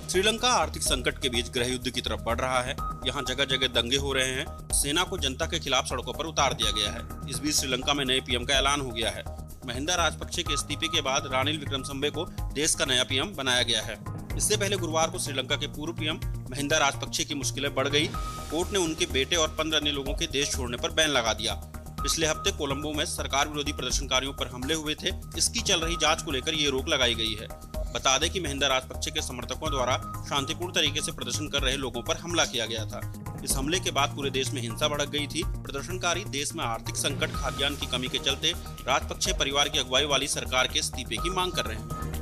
श्रीलंका आर्थिक संकट के बीच गृह युद्ध की तरफ बढ़ रहा है। यहाँ जगह जगह दंगे हो रहे हैं। सेना को जनता के खिलाफ सड़कों पर उतार दिया गया है। इस बीच श्रीलंका में नए पीएम का ऐलान हो गया है। महिंदा राजपक्षे के इस्तीफे के बाद रानिल विक्रमसिंघे को देश का नया पीएम बनाया गया है। इससे पहले गुरुवार को श्रीलंका के पूर्व पीएम महिंदा राजपक्षे की मुश्किलें बढ़ गई। कोर्ट ने उनके बेटे और 15 अन्य लोगों के देश छोड़ने पर बैन लगा दिया। पिछले हफ्ते कोलंबो में सरकार विरोधी प्रदर्शनकारियों पर हमले हुए थे। इसकी चल रही जांच को लेकर ये रोक लगाई गई है। बता दें कि महिंदा राजपक्षे के समर्थकों द्वारा शांतिपूर्ण तरीके से प्रदर्शन कर रहे लोगों पर हमला किया गया था। इस हमले के बाद पूरे देश में हिंसा भड़क गई थी। प्रदर्शनकारी देश में आर्थिक संकट, खाद्यान्न की कमी के चलते राजपक्षे परिवार की अगुवाई वाली सरकार के इस्तीफे की मांग कर रहे हैं।